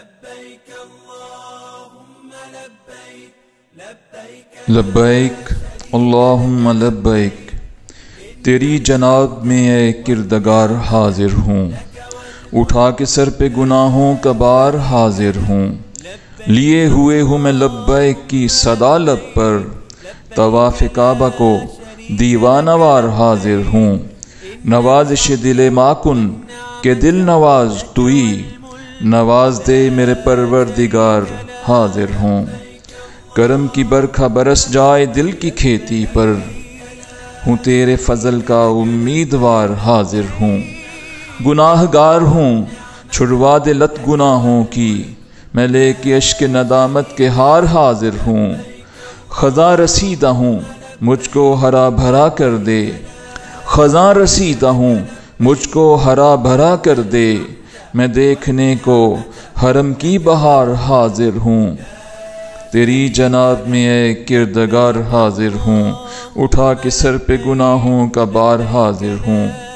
لبیک اللہم لبیک، تیری جناب میں اے کردگار حاضر ہوں، اٹھا کے سر پہ گناہوں کا بار حاضر ہوں، لیے ہوئے ہوں میں لبیک کی صدا لب پر، طواف کعبہ کو دیوانہ وار حاضر ہوں، نوازش دل ماکن کہ دل نواز توئی، نواز دے میرے پروردگار حاضر ہوں، کرم کی برکھا برس جائے دل کی کھیتی پر، ہوں تیرے فضل کا امیدوار حاضر ہوں، گناہ گار ہوں چھڑوا دے لت گناہوں کی، میں لے کے اشک ندامت کے ہار حاضر ہوں، خزاں رسیدہ ہوں مجھ کو ہرا بھرا کر دے، خزاں رسیدہ ہوں مجھ کو ہرا بھرا کر دے، میں دیکھنے کو حرم کی بہار حاضر ہوں، تیری جناب میں اے کردگار حاضر ہوں، اٹھا کے سر پہ گناہوں کا بار حاضر ہوں۔